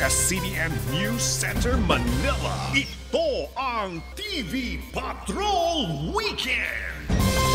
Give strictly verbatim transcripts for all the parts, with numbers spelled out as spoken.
A B S C B N News Center Manila. Ito ang T V Patrol Weekend.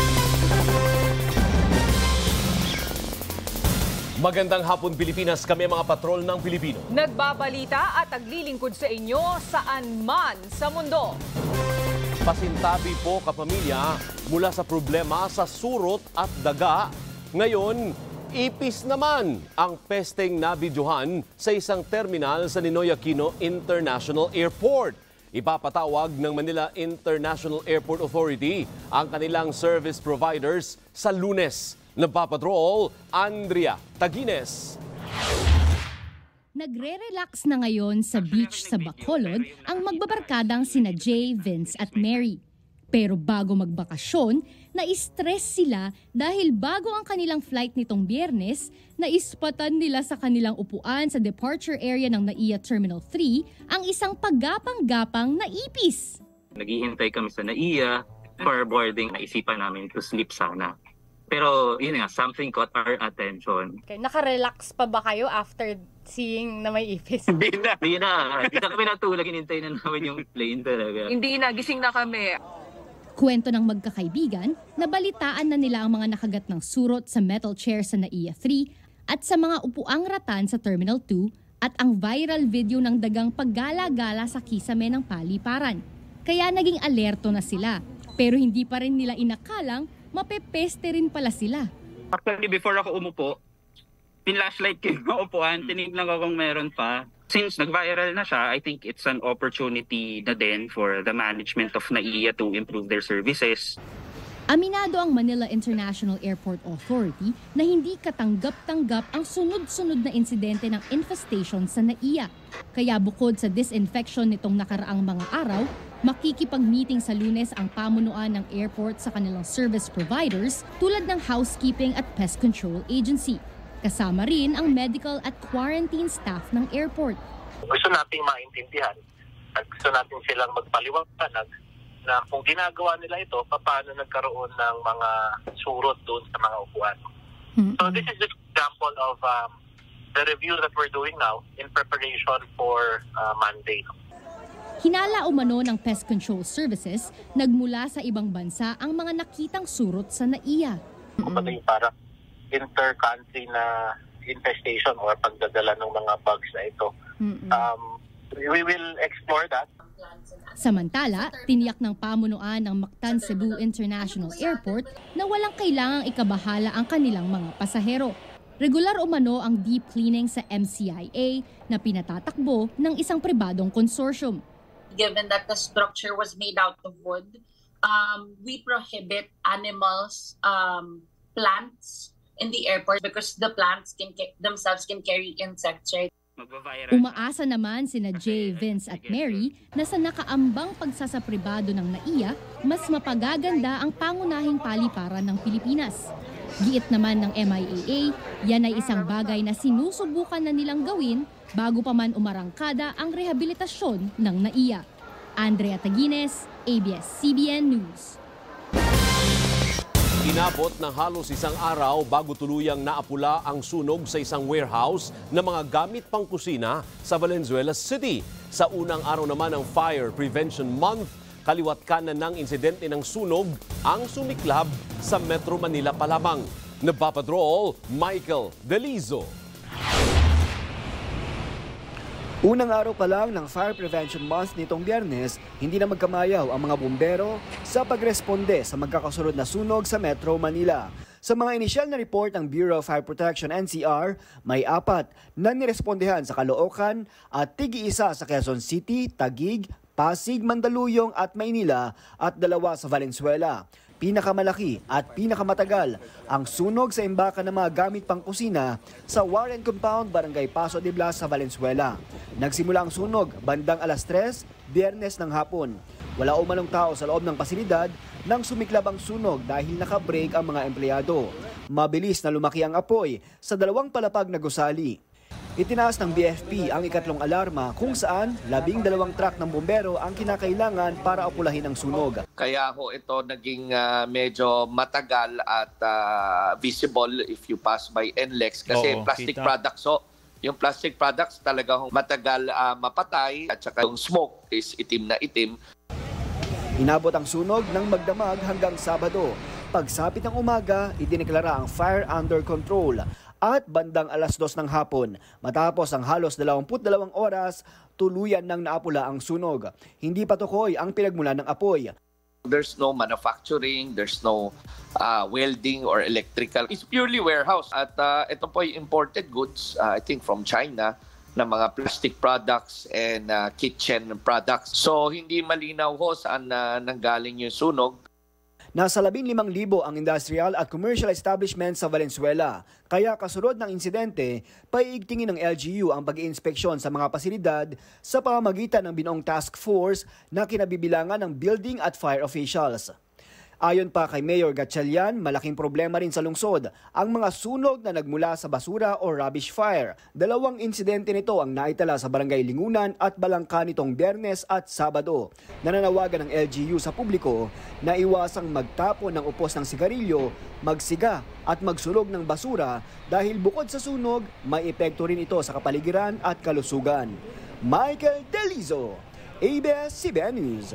Magandang hapon Pilipinas, kami mga patrol ng Pilipino. Nagbabalita at naglilingkod sa inyo saan man sa mundo. Pasintabi po kapamilya mula sa problema sa surot at daga. Ngayon, ipis naman ang pesteng nabidyohan sa isang terminal sa Ninoy Aquino International Airport. Ipapatawag ng Manila International Airport Authority ang kanilang service providers sa Lunes. Nagpapatrol, Andrea Tagines. Nagre-relax na ngayon sa beach sa Bacolod ang magbabarkadang sina Jay, Vince at Mary. Pero bago magbakasyon, na-stress sila dahil bago ang kanilang flight nitong Biyernes, naispatan nila sa kanilang upuan sa departure area ng N A I A Terminal three ang isang paggapang-gapang na ipis. Naghihintay kami sa N A I A for boarding, naisipan namin to sleep sana. Pero yun nga, something caught our attention. Okay, naka-relax pa ba kayo after seeing na may ipis? Hindi na. Hindi na. Hindi na kami natulog. Hinintay na namin yung plane talaga. Hindi na. Gising na kami. Kwento ng magkakaibigan, nabalitaan na nila ang mga nakagat ng surot sa metal chair sa N A I A three at sa mga upuang ratan sa Terminal two at ang viral video ng dagang paggala-gala sa kisame ng paliparan. Kaya naging alerto na sila. Pero hindi pa rin nila inakalang mapepeste rin pala sila. Actually, before ako umupo, pinlashlight ko yung upuan, tinignan ko kung meron pa. Since nag-viral na siya, I think it's an opportunity na din for the management of N A I A to improve their services. Aminado ang Manila International Airport Authority na hindi katanggap-tanggap ang sunod-sunod na insidente ng infestation sa N A I A. Kaya bukod sa disinfection nitong nakaraang mga araw, makikipag-meeting sa Lunes ang pamunuan ng airport sa kanilang service providers tulad ng housekeeping at pest control agency. Kasama rin ang medical at quarantine staff ng airport. Gusto nating maintindihan at gusto natin silang magpaliwanag na kung ginagawa nila ito, paano nagkaroon ng mga surot doon sa mga upuan. Mm-hmm. So this is just an example of um, the review that we're doing now in preparation for uh, Monday. Hinala umano ng Pest Control Services, nagmula sa ibang bansa ang mga nakitang surot sa N A I A. Kumbaga yung parang inter-country na infestation or pagdadala ng mga bugs na ito. Um, we will explore that. Samantala, tiniyak ng pamunuan ng Mactan Cebu International Airport na walang kailangang ikabahala ang kanilang mga pasahero. Regular umano ang deep cleaning sa M C I A na pinatatakbo ng isang pribadong konsorsyum. Given that the structure was made out of wood, um, we prohibit animals, um, plants in the airport because the plants can themselves can carry insects, right? Umaasa naman sina Jay, Vince at Mary na sa nakaambang pagsasapribado ng N A I A, mas mapagaganda ang pangunahing paliparan ng Pilipinas. Giit naman ng M I A A, yan ay isang bagay na sinusubukan na nilang gawin bago pa man umarangkada ang rehabilitasyon ng N A I A. Andrea Tagines, A B S C B N News. Inabot ng halos isang araw bago tuluyang naapula ang sunog sa isang warehouse na mga gamit pang kusina sa Valenzuela City. Sa unang araw naman ng Fire Prevention Month, kaliwat kanan ng insidente ng sunog ang sumiklab sa Metro Manila pa lamang. Nagpapatrol, Michael Delizo. Unang araw pa lang ng Fire Prevention Month nitong Biyernes, hindi na magkamayaw ang mga bumbero sa pagresponde sa magkakasunod na sunog sa Metro Manila. Sa mga inisyal na report ng Bureau of Fire Protection N C R, may apat na nirespondehan sa Caloocan at tig-isa sa Quezon City, Taguig, Pasig, Mandaluyong at Maynila at dalawa sa Valenzuela. Pinakamalaki at pinakamatagal ang sunog sa imbakan ng mga gamit pang kusina sa Warren Compound, Barangay Paso de Blas sa Valenzuela. Nagsimula ang sunog bandang alas tres, Biyernes ng hapon. Wala umanong tao sa loob ng pasilidad nang sumiklab ang sunog dahil naka-break ang mga empleyado. Mabilis na lumaki ang apoy sa dalawang palapag na gusali. Itinaas ng B F P ang ikatlong alarma kung saan labing dalawang truck ng bumbero ang kinakailangan para apulahin ang sunog. Kaya ho ito naging uh, medyo matagal at uh, visible if you pass by N L E X kasi Oo, plastic kita. products ho Yung plastic products talagang matagal uh, mapatay at saka yung smoke is itim na itim. Inabot ang sunog ng magdamag hanggang Sabado. Pagsapit ng umaga, idineklara ang fire under control at bandang alas dos ng hapon. Matapos ang halos dalawampu't dalawang oras, tuluyan nang naapula ang sunog. Hindi patukoy ang pinagmulan ng apoy. There's no manufacturing, there's no uh, welding or electrical. It's purely warehouse. At uh, ito po yung imported goods, uh, I think from China, na mga plastic products and uh, kitchen products. So hindi malinaw ho saan uh, nanggaling yung sunog. Nasa labing limang libo ang industrial at commercial establishments sa Valenzuela. Kaya kasunod ng insidente, paiigtingin ng L G U ang pag-iinspeksyon sa mga pasilidad sa pamamagitan ng binuong task force na kinabibilangan ng building at fire officials. Ayon pa kay Mayor Gatchalian, malaking problema rin sa lungsod ang mga sunog na nagmula sa basura o rubbish fire. Dalawang insidente nito ang naitala sa Barangay Lingunan at Balangka nitong Biyernes at Sabado. Nananawagan ng L G U sa publiko na iwasang magtapon ng upos ng sigarilyo, magsiga at magsulog ng basura dahil bukod sa sunog, may epekto rin ito sa kapaligiran at kalusugan. Michael Delizo, A B S C B N News.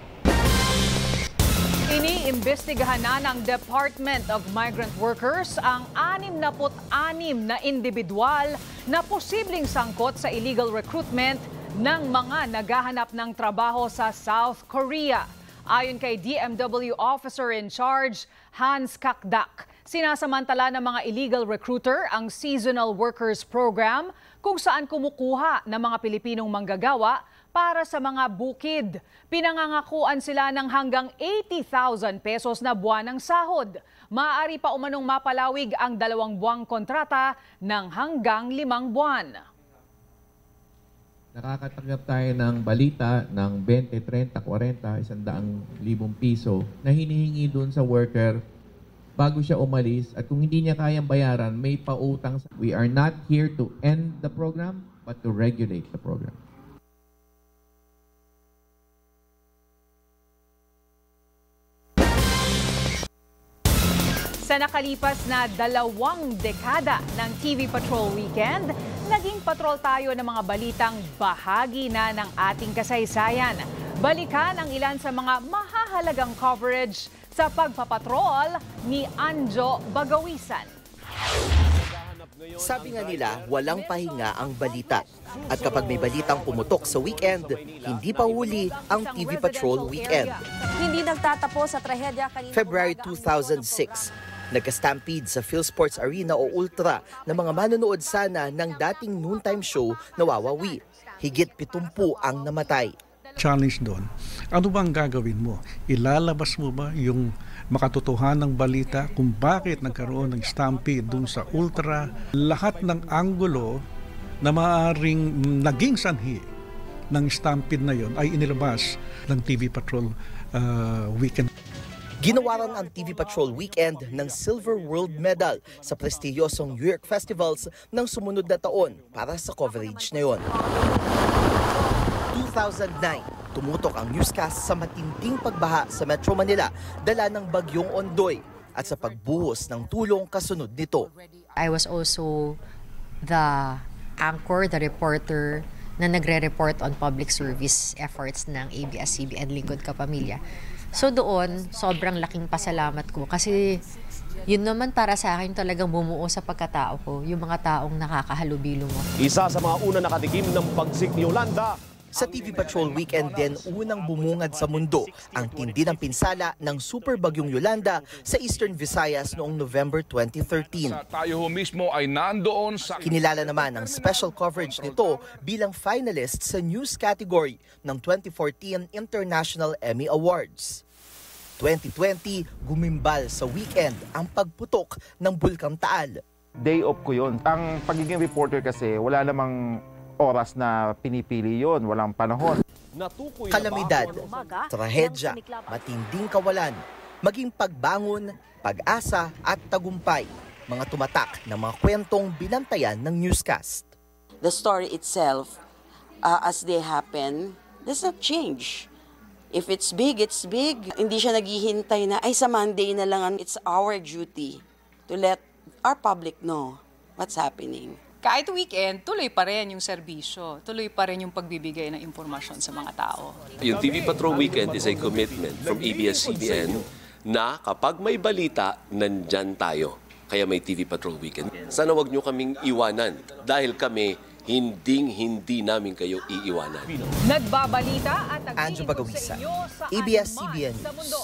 Iniimbestigahan na ng Department of Migrant Workers ang anim na anim na individual na posibleng sangkot sa illegal recruitment ng mga naghahanap ng trabaho sa South Korea. Ayon kay D M W Officer in Charge Hans Kakdak, sinasamantala ng mga illegal recruiter ang Seasonal Workers Program kung saan kumukuha ng mga Pilipinong manggagawa para sa mga bukid. Pinangangakuan sila ng hanggang eighty thousand pesos na buwanang sahod. Maaari pa umanong mapalawig ang dalawang buwang kontrata ng hanggang limang buwan. Nakakatanggap tayo ng balita ng twenty, thirty, forty, one hundred piso na hinihingi doon sa worker bago siya umalis, at kung hindi niya kayang bayaran, may pautang. We are not here to end the program, but to regulate the program. Sa nakalipas na dalawang dekada ng T V Patrol Weekend, naging patrol tayo ng mga balitang bahagi na ng ating kasaysayan. Balikan ang ilan sa mga mahahalagang coverage sa pagpapatrol ni Anjo Bagawisan. Sabi nga nila, walang pahinga ang balita. At kapag may balitang pumutok sa weekend, hindi pa huli ang T V Patrol Weekend. Hindi nagtatapos sa trahedya kanina. February two thousand six, nagka-stampede sa PhilSports Arena o Ultra na mga manonood sana ng dating noontime show na Wawawi. Higit pitumpu ang namatay. Challenge doon, ano bang gagawin mo? Ilalabas mo ba yung makatotohanang balita kung bakit nagkaroon ng stampede doon sa Ultra? Lahat ng anggulo na maaaring naging sanhi ng stampede na yon ay inilabas ng T V Patrol uh, Weekend. Ginawaran ang T V Patrol Weekend ng Silver World Medal sa prestiyosong New York Festivals ng sumunod na taon para sa coverage na yon. two thousand nine, tumutok ang newscast sa matinding pagbaha sa Metro Manila dala ng bagyong Ondoy at sa pagbuhos ng tulong kasunod nito. I was also the anchor, the reporter na nagre-report on public service efforts ng A B S C B N Lingkod Kapamilya. So doon, sobrang laking pasalamat ko kasi yun naman para sa akin talagang bumuo sa pagkatao ko, yung mga taong nakakahalubilo mo. Isa sa mga una nakatikim ng pagsik ni Yolanda. Sa T V Patrol Weekend din, unang bumungad sa mundo ang tindi ng pinsala ng super bagyong Yolanda sa Eastern Visayas noong November twenty thirteen. Tayo ho mismo ay nandoon sa... Kinilala naman ang special coverage nito bilang finalist sa news category ng twenty fourteen International Emmy Awards. twenty twenty, gumimbal sa weekend ang pagputok ng Bulkang Taal. Day off ko yun. Ang pagiging reporter kasi, wala namang oras na pinipili yon, walang panahon. Kalamidad, trahedya, matinding kawalan, maging pagbangon, pag-asa at tagumpay. Mga tumatak na mga kwentong binantayan ng newscast. The story itself, uh, as they happen, does not change. If it's big, it's big. Hindi siya naghihintay na, ay sa Monday na lang. It's our duty to let our public know what's happening. kahit weekend, tuloy pa rin yung serbisyo, tuloy pa rin yung pagbibigay ng impormasyon sa mga tao. Yung T V Patrol Weekend is a commitment from A B S C B N na kapag may balita, nandyan tayo. Kaya may T V Patrol Weekend. Sana wag nyo kaming iwanan dahil kami hinding-hindi namin kayo iiwanan. Nagbabalita at Anjo naglilingkod sa inyo sa A B S C B N sa mundo.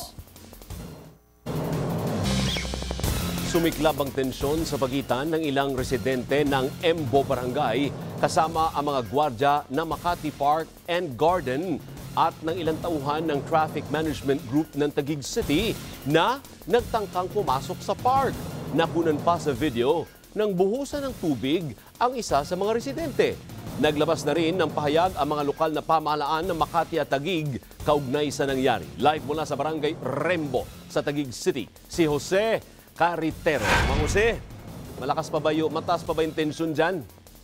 Sumiklab ang tensyon sa pagitan ng ilang residente ng Embo Barangay kasama ang mga gwardya ng Makati Park and Garden at ng ilang tauhan ng Traffic Management Group ng Taguig City na nagtangkang pumasok sa park. Nakunan pa sa video ng buhusan ng tubig ang isa sa mga residente. Naglabas na rin ng pahayag ang mga lokal na pamahalaan ng Makati at Taguig kaugnay sa nangyari. Live mula sa Barangay Rembo sa Taguig City, si Jose Caritero. Mang Jose, malakas pa ba yung, mataas pa ba yung tensyon dyan?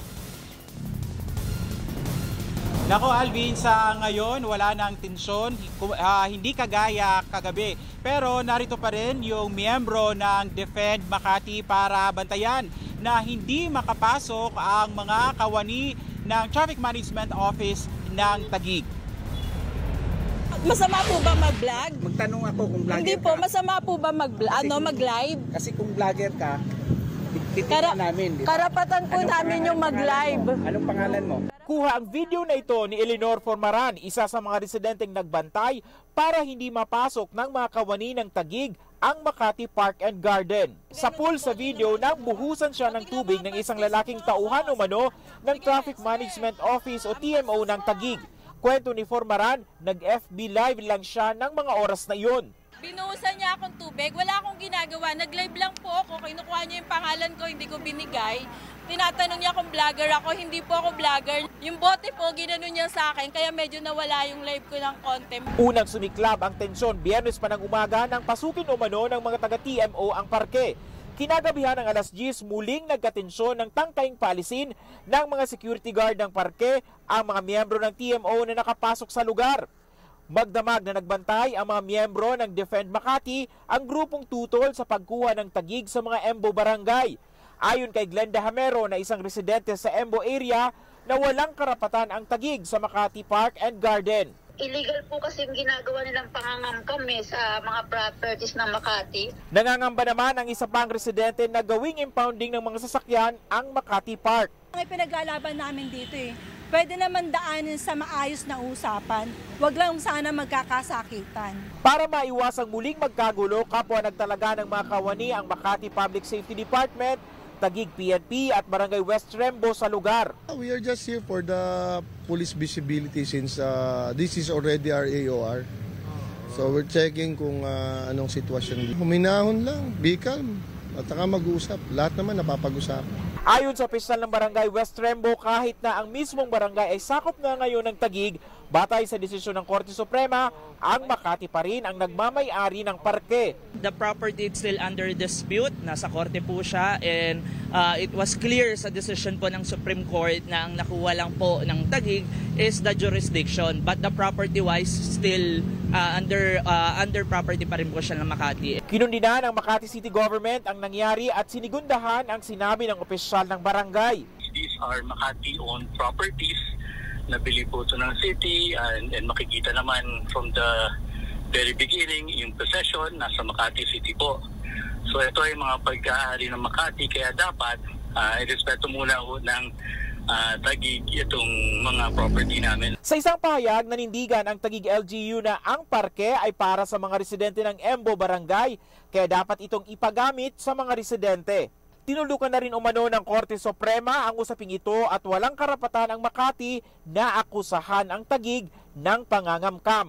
Nako Alvin, sa ngayon wala nang tensyon, uh, hindi kagaya kagabi. Pero narito pa rin yung miyembro ng Defend Makati para bantayan na hindi makapasok ang mga kawani ng Traffic Management Office ng Taguig. Masama po ba mag-vlog? Magtanong ako kung vlogger Hindi po, ka. masama po ba mag-vlog? Ano, mag-live? Kasi kung vlogger ka, titignan Kara namin. Diba? Karapatan po Anong namin pangalan, yung mag-live. Anong pangalan mo? Kuha ang video na ito ni Eleanor Formaran, isa sa mga residenteng nagbantay para hindi mapasok ng mga kawani ng Taguig ang Makati Park and Garden. Sa pool sa video, nagbuhusan siya ng tubig ng isang lalaking tauhan umano ng Traffic Management Office o T M O ng Taguig. Kwento ni Formaran, nag-F B live lang siya ng mga oras na iyon. Binuhusan niya akong tubig, wala akong ginagawa, nag-live lang po ako, kinukuha niya yung pangalan ko, hindi ko binigay. Tinatanong niya kung vlogger ako, hindi po ako vlogger. Yung bote po, ginanon niya sa akin, kaya medyo nawala yung live ko ng konti. Unang sumiklab ang tensyon, Biyernes pa ng umaga nang pasukin umano ng mga taga-T M O ang parke. Kinagabihan ng alas diyes, muling nagkatensyon ng tangkaing palisin ng mga security guard ng parke ang mga miyembro ng T M O na nakapasok sa lugar. Magdamag na nagbantay ang mga miyembro ng Defend Makati ang grupong tutol sa pagkuha ng Taguig sa mga Embo Barangay. Ayon kay Glenda Hamero na isang residente sa Embo area na walang karapatan ang Taguig sa Makati Park and Garden. Illegal po kasi yung ginagawa nilang pangangangkam eh, sa mga properties ng Makati. Nangangamba naman ang isa pang residente na gawing impounding ng mga sasakyan ang Makati Park. Ang ipinaglalaban namin dito eh, pwede naman daanin sa maayos na usapan. Huwag lang sana magkakasakitan. Para maiwasang muling magkagulo, kapwa nagtalaga ng mga kawani ang Makati Public Safety Department, Taguig P N P at Barangay West Rembo sa lugar. We are just here for the police visibility since uh, this is already our A O R. So we're checking kung uh, anong sitwasyon. Huminahon lang, be calm, at saka mag-uusap. Lahat naman napapag-usapan. Ayon sa opisyal ng Barangay West Rembo, kahit na ang mismong barangay ay sakop na ngayon ng Taguig, batay sa desisyon ng Korte Suprema, ang Makati pa rin ang nagmamay-ari ng parke. The property is still under dispute. Nasa korte po siya and uh, it was clear sa decision po ng Supreme Court na ang nakuha lang po ng Taguig is the jurisdiction. But the property-wise still uh, under uh, under property pa rin po siya ng Makati. Kinundina ng Makati City Government ang nangyari at sinigundahan ang sinabi ng opisyal ng barangay. These are Makati-owned properties. Nabili po ito ng city and, and makikita naman from the very beginning yung possession nasa Makati City po. So ito ay mga pagkaari ng Makati kaya dapat uh, irespeto muna ng uh, Taguig itong mga property namin. Sa isang pahayag, nanindigan ang Taguig L G U na ang parke ay para sa mga residente ng Embo Barangay kaya dapat itong ipagamit sa mga residente. Tinulukan na rin umano ng Korte Suprema ang usaping ito at walang karapatan ang Makati na akusahan ang Taguig ng pangangamkam.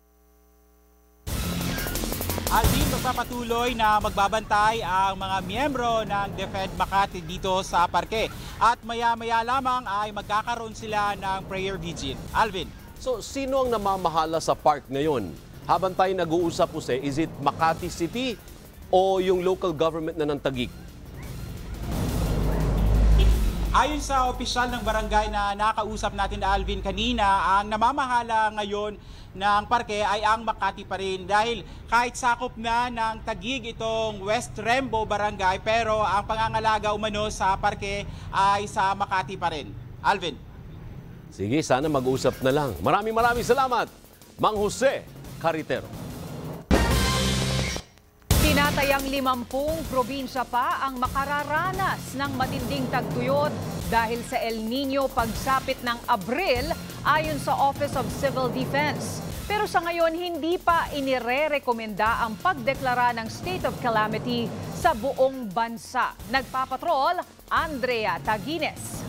Alvin, magpapatuloy na magbabantay ang mga miyembro ng Defend Makati dito sa parke. At maya-maya lamang ay magkakaroon sila ng prayer vigil. Alvin. So, sino ang namamahala sa park ngayon? Habang tayo nag-uusap po sa, is it Makati City o yung local government na ng Taguig? Ayon sa opisyal ng barangay na nakausap natin na Alvin kanina, ang namamahala ngayon ng parke ay ang Makati pa rin dahil kahit sakop na ng Taguig itong West Rembo Barangay, pero ang pangangalaga umano sa parke ay sa Makati pa rin. Alvin. Sige, sana mag-usap na lang. Maraming maraming salamat, Mang Jose Caritero. Tinatayang limampung probinsya pa ang makararanas ng matinding tagtuyot dahil sa El Nino pagsapit ng Abril ayon sa Office of Civil Defense. Pero sa ngayon, hindi pa inire-rekomenda ang pagdeklara ng state of calamity sa buong bansa. Nagpapatrol, Andrea Tagines.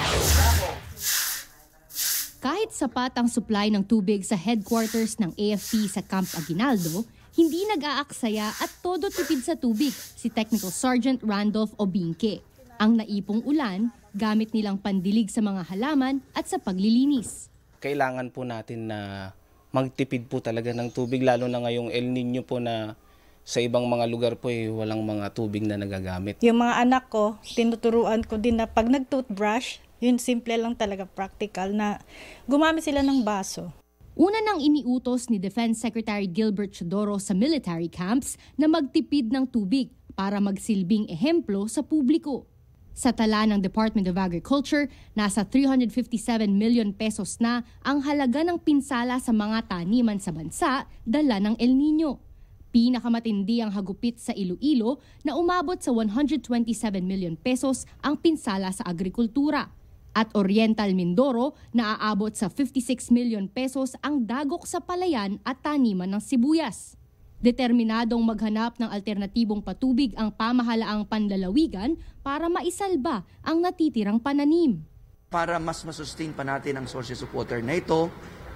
Kahit sapat ang supply ng tubig sa headquarters ng A F P sa Camp Aguinaldo, hindi nag-aaksaya at todo tipid sa tubig si Technical Sergeant Randolph Obinke. Ang naipong ulan, gamit nilang pandilig sa mga halaman at sa paglilinis. Kailangan po natin na magtipid po talaga ng tubig, lalo na ngayong El Nino po na sa ibang mga lugar po eh, walang mga tubig na nagagamit. Yung mga anak ko, tinuturuan ko din na pag nag-toothbrush, yun simple lang talaga, practical, na gumamit sila ng baso. Una nang iniutos ni Defense Secretary Gilbert Chodoro sa military camps na magtipid ng tubig para magsilbing ehemplo sa publiko. Sa tala ng Department of Agriculture, nasa three hundred fifty-seven million pesos na ang halaga ng pinsala sa mga taniman sa bansa dala ng El Nino. Pinakamatindi ang hagupit sa Iloilo na umabot sa one hundred twenty-seven million pesos ang pinsala sa agrikultura. At Oriental Mindoro na aabot sa fifty-six million pesos ang dagok sa palayan at taniman ng sibuyas. Determinadong maghanap ng alternatibong patubig ang pamahalaang panlalawigan para maisalba ang natitirang pananim. Para mas masustain pa natin ang sources of water na ito,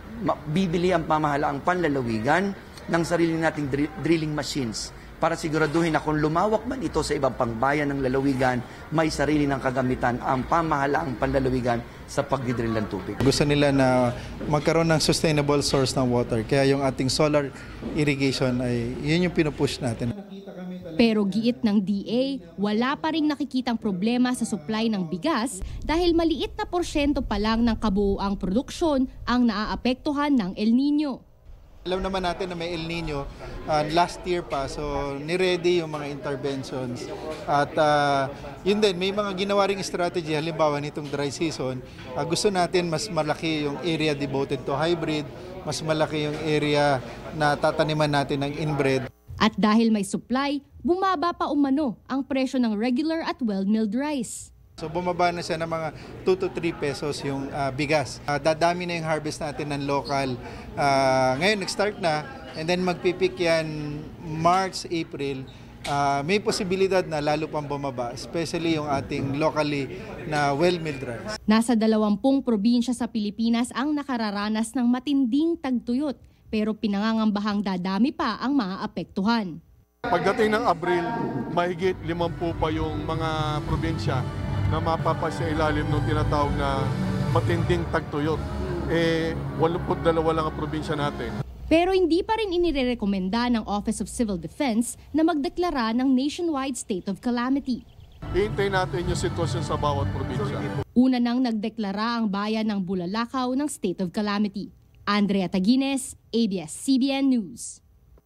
bibili ang pamahalaang panlalawigan ng sarili nating drilling machines para siguraduhin na kung lumawak man ito sa ibang pangbayan ng lalawigan, may sarili ng kagamitan ang pamahalaang panlalawigan sa pagdidrill ng tubig. Gusto nila na magkaroon ng sustainable source ng water, kaya yung ating solar irrigation ay yun yung pinupush natin. Pero giit ng D A, wala pa ring nakikitang problema sa supply ng bigas dahil maliit na porsyento pa lang ng kabuuang produksyon ang naaapektuhan ng El Nino. Alam naman natin na may El Nino uh, last year pa, so ni-ready yung mga interventions. At uh, yun din, may mga ginawa ring strategy, halimbawa nitong dry season, uh, gusto natin mas malaki yung area devoted to hybrid, mas malaki yung area na tataniman natin ng inbred. At dahil may supply, bumaba pa umano ang presyo ng regular at well-milled rice. So bumaba na siya ng mga two to three pesos yung uh, bigas. Uh, dadami na yung harvest natin ng local. Uh, ngayon nag-start na and then magpipik yan March, April. Uh, may posibilidad na lalo pang bumaba, especially yung ating locally na well-milled rice. Nasa dalawampung probinsya sa Pilipinas ang nakararanas ng matinding tagtuyot, pero pinangangambahang dadami pa ang maaapektuhan. Pagdating ng Abril, mahigit limampu pa yung mga probinsya na mapapasya ilalim ng tinatawag na matinding tagtuyot. Eh, walumput dalawa lang ang probinsya natin. Pero hindi pa rin inirekomenda ng Office of Civil Defense na magdeklara ng nationwide state of calamity. Hihintayin natin yung sitwasyon sa bawat probinsya. Una nang nagdeklara ang bayan ng Bulalakaw ng state of calamity. Andrea Tagines, A B S C B N News.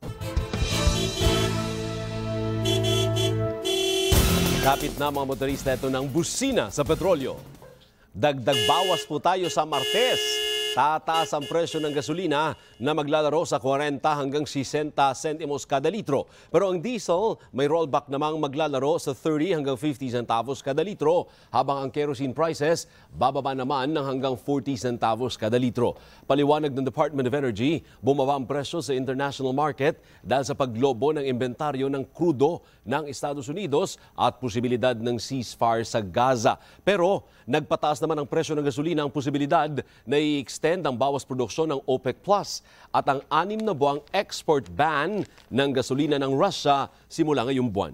Kapit na mga motorista ito ng busina sa petrolyo. Dagdag bawas po tayo sa Martes. Tataas ang presyo ng gasolina na maglalaro sa forty hanggang sixty centimos kada litro. Pero ang diesel may rollback namang maglalaro sa thirty hanggang fifty centavos kada litro, habang ang kerosene prices bababa naman ng hanggang forty centavos kada litro. Paliwanag ng Department of Energy, bumaba ang presyo sa international market dahil sa paglobo ng inventaryo ng krudo ng Estados Unidos at posibilidad ng ceasefire sa Gaza. Pero nagpataas naman ang presyo ng gasolina ang posibilidad na i-extend ang bawas produksyon ng OPEC Plus at ang anim na buwang export ban ng gasolina ng Russia simula ngayong buwan.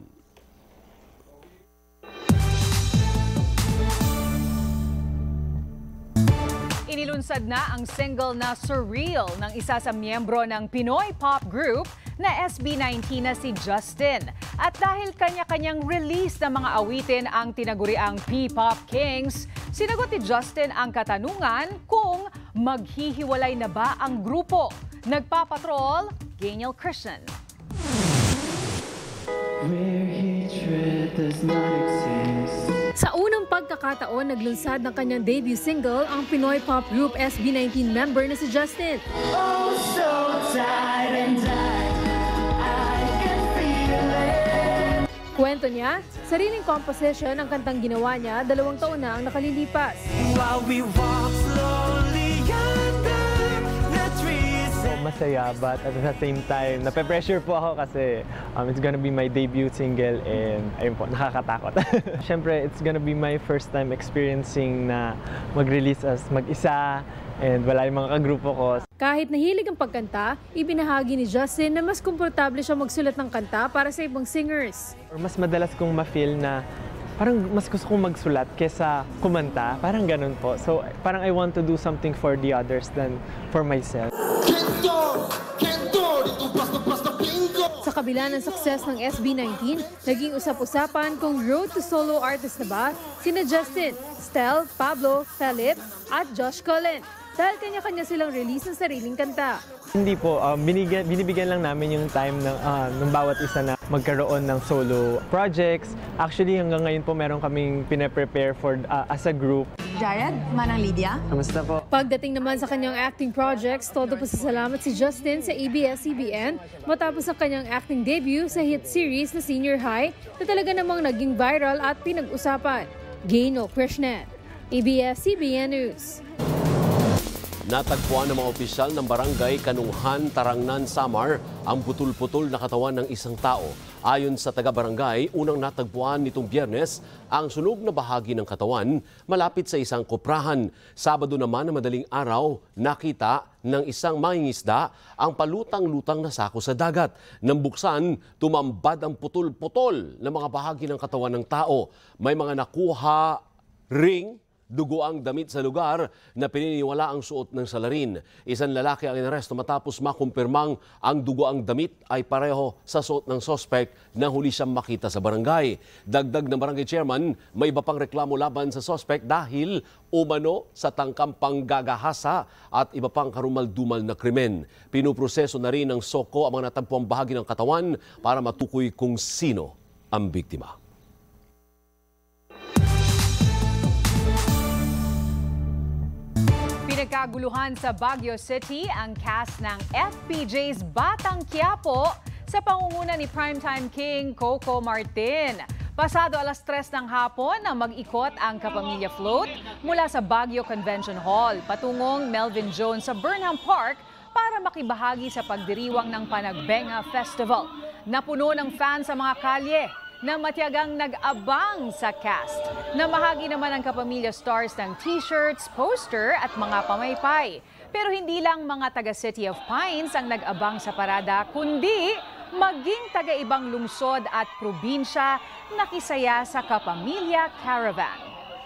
Inilunsad Nalunsad na ang single na Surreal ng isa sa miyembro ng Pinoy pop group na S B nineteen na si Justin. At dahil kanya-kanyang release ng mga awitin ang tinaguriang P-Pop Kings, sinagot ni Justin ang katanungan kung maghihiwalay na ba ang grupo. Nagpapatrol, Geniel Christian. Where hatred does not exist. Sa unang pagkakataon, naglunsad ng kanyang debut single ang Pinoy pop group S B nineteen member na si Justin. Oh, so tired and tired, I can feel it. Kwento niya, sariling composition ang kantang ginawa niya, dalawang taon na ang nakalilipas. While we walk slowly under the trees. Masaya, but at the same time, nape-pressure po ako kasi um, it's gonna be my debut single and ayun po, nakakatakot. Siyempre, it's gonna be my first time experiencing na mag-release as mag-isa and wala yung mga kagrupo ko. Kahit nahilig ang pagkanta, ibinahagi ni Justin na mas komportable siya magsulat ng kanta para sa ibang singers. Or mas madalas kong ma-feel na parang mas gusto kong magsulat kesa kumanta, parang ganun po. So parang I want to do something for the others than for myself. Sa kabila ng success ng S B nineteen, naging usap-usapan kung road to solo artist na ba sina Justin, Stel, Pablo, Philip at Josh Cullen. Dahil kanya-kanya silang release ng sariling kanta. Hindi po, um, binigyan, binibigyan lang namin yung time ng, uh, ng bawat isa na magkaroon ng solo projects. Actually, hanggang ngayon po meron kaming pinaprepare for uh, as a group. Jared, Manang Lydia. Kamusta po? Pagdating naman sa kanyang acting projects, todo pasasalamat si Justin sa A B S C B N matapos ang kanyang acting debut sa hit series na Senior High na talaga namang naging viral at pinag-usapan. Geniel Christian, A B S C B N News. Natagpuan ng mga opisyal ng barangay Kanunghan, Tarangnan, Samar ang putol-putol na katawan ng isang tao. Ayon sa taga-barangay, unang natagpuan nitong Biyernes ang sunog na bahagi ng katawan malapit sa isang koprahan. Sabado naman na madaling araw, nakita ng isang mangingisda ang palutang-lutang na sako sa dagat. Nang buksan, tumambad ang putol-putol na mga bahagi ng katawan ng tao. May mga nakuha ring, dugo ang damit sa lugar na pininiwala ang suot ng salarin. Isang lalaki ang inaresto matapos makumpirmang ang dugo ang damit ay pareho sa suot ng sospek na huli siyang makita sa barangay. Dagdag ng barangay chairman, may iba pang reklamo laban sa sospek dahil umano sa tangkang panggagahasa at iba pang karumal-dumal na krimen. Pinuproseso na rin ng SOCO ang mga natagpuang bahagi ng katawan para matukoy kung sino ang biktima. Pinagkaguluhan sa Baguio City ang cast ng F P J's Batang Quiapo sa pangunguna ni primetime king Coco Martin. Pasado alas tres ng hapon na mag-ikot ang Kapamilya Float mula sa Baguio Convention Hall patungong Melvin Jones sa Burnham Park para makibahagi sa pagdiriwang ng Panagbenga Festival. Napuno ng fans sa mga kalye na matiyagang nag-abang sa cast. Namahagi naman ang Kapamilya stars ng t-shirts, poster at mga pamaypay. Pero hindi lang mga taga City of Pines ang nag-abang sa parada, kundi maging taga-ibang lungsod at probinsya nakisaya sa Kapamilya Caravan.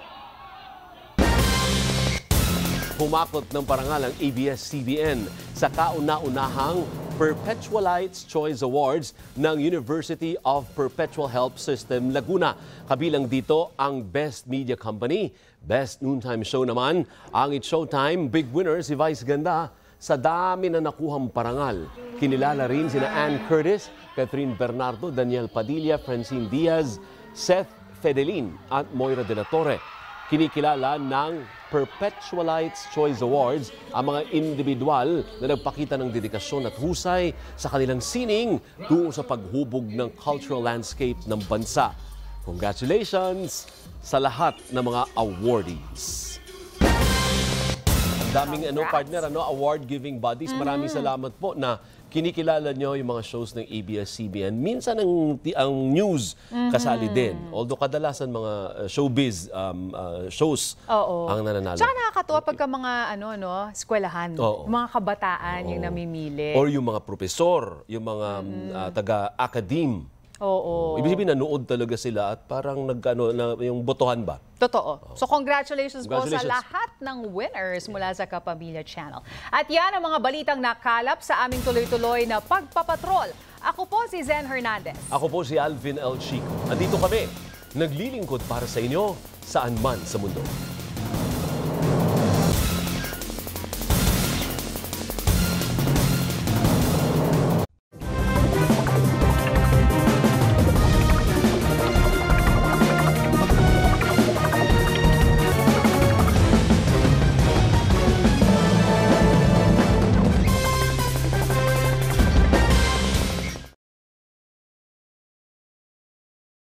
Humakot ng parangal ang A B S C B N sa kauna-unahang Perpetualites Choice Awards ng University of Perpetual Help System Laguna. Kabilang dito ang Best Media Company, Best Noontime Show naman, ang It's Showtime, big winner si Vice Ganda. Sa dami na nakuhang parangal, kinilala rin sina Ann Curtis, Catherine Bernardo, Daniel Padilla, Francine Diaz, Seth Fedelin at Moira de la Torre. Kinikilala ng Perpetualites Choice Awards ang mga individual na nagpakita ng dedikasyon at husay sa kanilang sining tungo sa paghubog ng cultural landscape ng bansa. Congratulations sa lahat ng mga awardees. Ang daming ano, partner, ano, award-giving bodies. Maraming salamat po na kinikilala nyo yung mga shows ng A B S C B N. Minsan ang, ang news kasali din. Although kadalasan mga uh, showbiz um, uh, shows Oo. ang nananalo. Tsaka nakakatuwa pagka mga ano, no, eskwelahan, Oo. mga kabataan Oo. yung namimili. Or yung mga profesor, yung mga mm. uh, taga-academe. Oo. Ibig sabihin, nanood talaga sila at parang nagkano na yung botohan ba? Totoo. So congratulations, Congratulations po sa lahat ng winners mula sa Kapamilya Channel. At yan ang mga balitang nakalap sa aming tuloy-tuloy na pagpapatrol. Ako po si Zen Hernandez. Ako po si Alvin El Chico. At dito kami, naglilingkod para sa inyo saan man sa mundo.